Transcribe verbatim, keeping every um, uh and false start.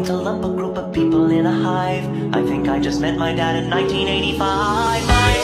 mean to lump a group of people in a hive. I think I just met my dad in nineteen eighty-five. My